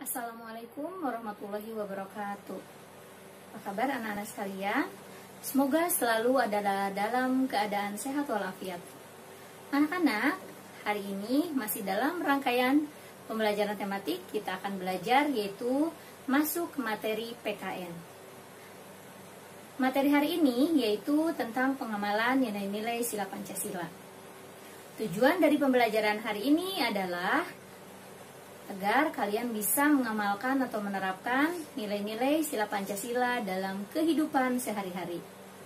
Assalamualaikum warahmatullahi wabarakatuh. Apa kabar anak-anak sekalian? Semoga selalu ada dalam keadaan sehat walafiat. Anak-anak, hari ini masih dalam rangkaian pembelajaran tematik. Kita akan belajar yaitu masuk ke materi PKN. Materi hari ini yaitu tentang pengamalan nilai-nilai sila Pancasila. Tujuan dari pembelajaran hari ini adalah agar kalian bisa mengamalkan atau menerapkan nilai-nilai sila Pancasila dalam kehidupan sehari-hari.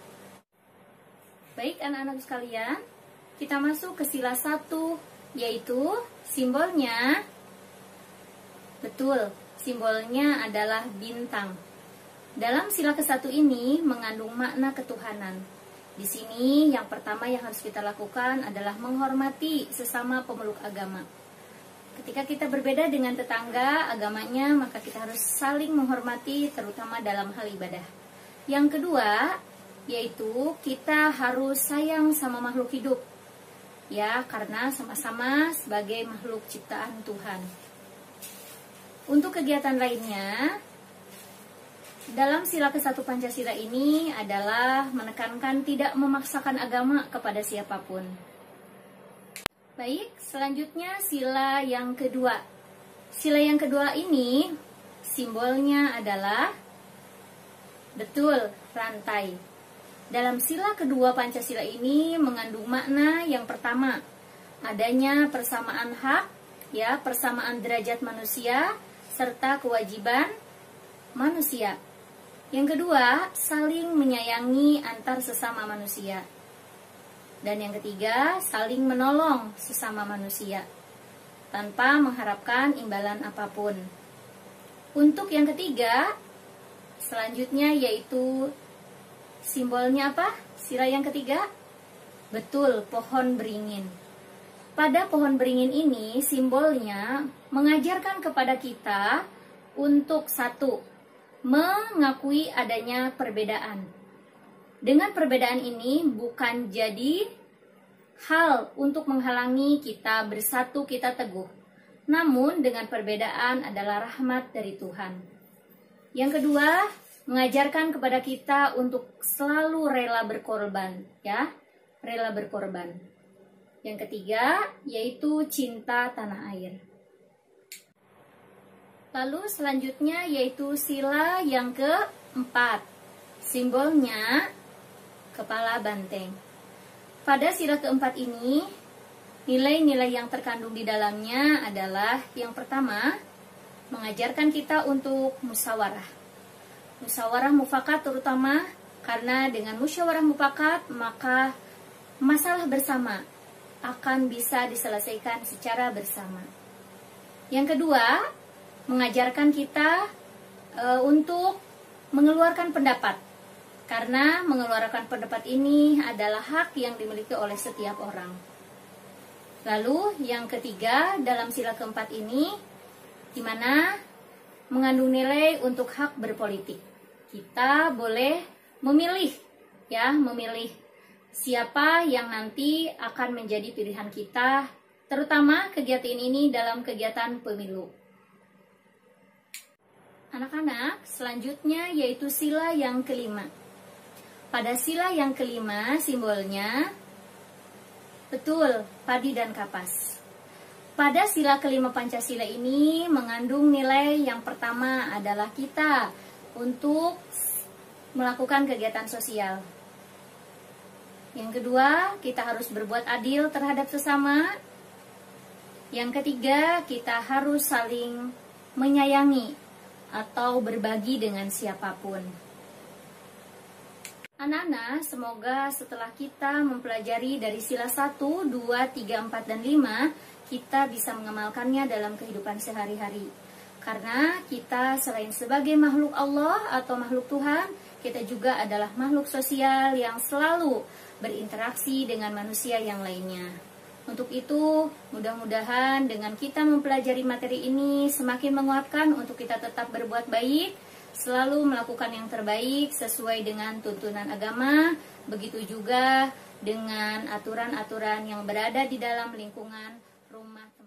Baik anak-anak sekalian, kita masuk ke sila 1, yaitu simbolnya. Betul, simbolnya adalah bintang. Dalam sila ke-1 ini mengandung makna ketuhanan. Di sini yang pertama yang harus kita lakukan adalah menghormati sesama pemeluk agama. Ketika kita berbeda dengan tetangga agamanya, maka kita harus saling menghormati, terutama dalam hal ibadah. Yang kedua, yaitu kita harus sayang sama makhluk hidup. Ya, karena sama-sama sebagai makhluk ciptaan Tuhan. Untuk kegiatan lainnya, dalam sila ke-1 Pancasila ini adalah menekankan tidak memaksakan agama kepada siapapun. Baik, selanjutnya sila yang kedua. Sila yang kedua ini simbolnya adalah betul, rantai. Dalam sila kedua Pancasila ini mengandung makna yang pertama, adanya persamaan hak, ya, persamaan derajat manusia serta kewajiban manusia. Yang kedua, saling menyayangi antar sesama manusia. Dan yang ketiga, saling menolong sesama manusia tanpa mengharapkan imbalan apapun. Untuk yang ketiga, selanjutnya yaitu simbolnya apa? Sila yang ketiga? Betul, pohon beringin. Pada pohon beringin ini simbolnya mengajarkan kepada kita untuk satu, mengakui adanya perbedaan. Dengan perbedaan ini bukan jadi hal untuk menghalangi kita bersatu, kita teguh. Namun dengan perbedaan adalah rahmat dari Tuhan. Yang kedua, mengajarkan kepada kita untuk selalu rela berkorban, ya, rela berkorban. Yang ketiga, yaitu cinta tanah air. Lalu selanjutnya yaitu sila yang keempat. Simbolnya kepala banteng. Pada sila keempat ini, nilai-nilai yang terkandung di dalamnya adalah yang pertama, mengajarkan kita untuk musyawarah. Musyawarah mufakat terutama karena dengan musyawarah mufakat maka masalah bersama akan bisa diselesaikan secara bersama. Yang kedua, mengajarkan kita untuk mengeluarkan pendapat. Karena mengeluarkan pendapat ini adalah hak yang dimiliki oleh setiap orang. Lalu yang ketiga dalam sila keempat ini, di mana mengandung nilai untuk hak berpolitik. Kita boleh memilih, ya, memilih siapa yang nanti akan menjadi pilihan kita, terutama kegiatan ini dalam kegiatan pemilu. Anak-anak, selanjutnya yaitu sila yang kelima. Pada sila yang kelima simbolnya betul, padi dan kapas. Pada sila kelima Pancasila ini mengandung nilai yang pertama adalah kita untuk melakukan kegiatan sosial. Yang kedua, kita harus berbuat adil terhadap sesama. Yang ketiga, kita harus saling menyayangi atau berbagi dengan siapapun. Anak-anak, semoga setelah kita mempelajari dari sila 1, 2, 3, 4, dan 5, kita bisa mengamalkannya dalam kehidupan sehari-hari. Karena kita selain sebagai makhluk Allah atau makhluk Tuhan, kita juga adalah makhluk sosial yang selalu berinteraksi dengan manusia yang lainnya. Untuk itu, mudah-mudahan dengan kita mempelajari materi ini semakin menguatkan untuk kita tetap berbuat baik, selalu melakukan yang terbaik sesuai dengan tuntunan agama, begitu juga dengan aturan-aturan yang berada di dalam lingkungan rumah.